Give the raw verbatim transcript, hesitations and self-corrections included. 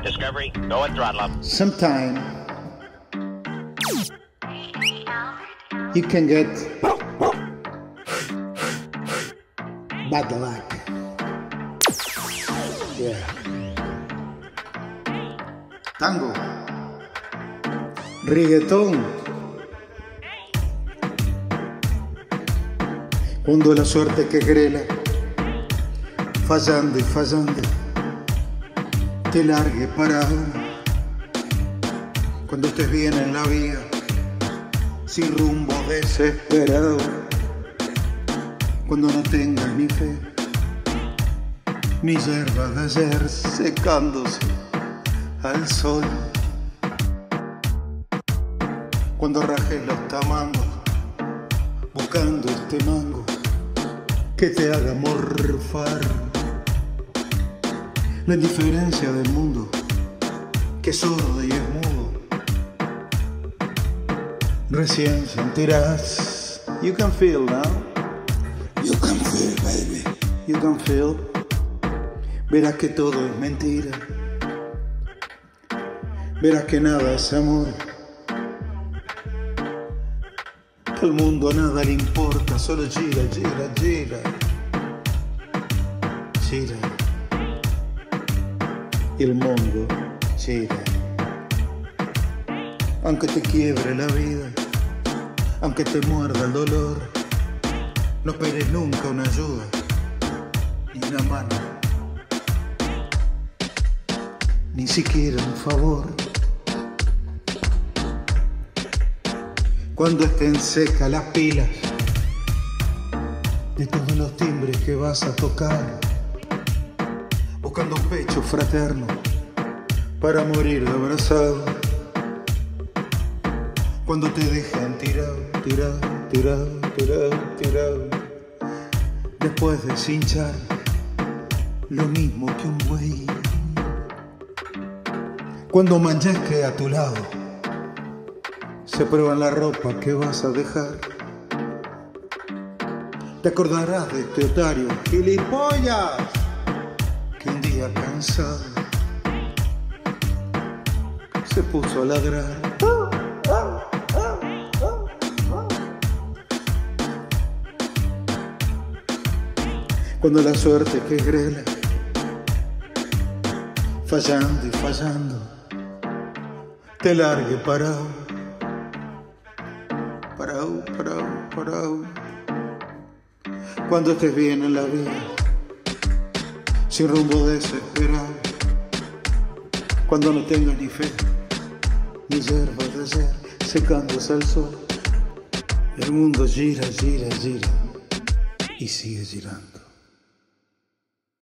Discovery, go and throttle up. Sometimes you can get bad luck. Yeah. Tango, reggaetón. Cuando la suerte que grela, fallando y fallando, te largue parado. Cuando estés bien en la vía, sin rumbo, desesperado. Cuando no tengas ni fe, ni hierba de ayer secándose al sol. Cuando rajes los tamangos, buscando este mango que te haga morfar. La indiferencia del mundo, que es sordo y es mudo, recién sentirás. You can feel now. You can feel, baby. You can feel. Verás que todo es mentira. Verás que nada es amor. Que al mundo a nada le importa, solo gira, gira, gira. Gira. Y el mundo gira. Aunque te quiebre la vida, aunque te muerda el dolor, no esperes nunca una ayuda, ni una mano, ni siquiera un favor. Cuando estén secas las pilas de todos los timbres que vas a tocar, buscando un pecho fraterno para morir abrazado. Cuando te dejan tirado, tirado, tirado, tirado, tirado, después de cinchar lo mismo que un buey. Cuando manchesque a tu lado, se prueban la ropa que vas a dejar. Te acordarás de este otario, gilipollas, que un día cansado se puso a ladrar. Cuando la suerte que grela, fallando y fallando, te largue parado, parado, parado, parado. Cuando estés bien en la vida, sin rumbo desesperado. Cuando no tengas ni fe, ni hierba de ayer secándose al sol. El mundo gira, gira, gira y sigue girando.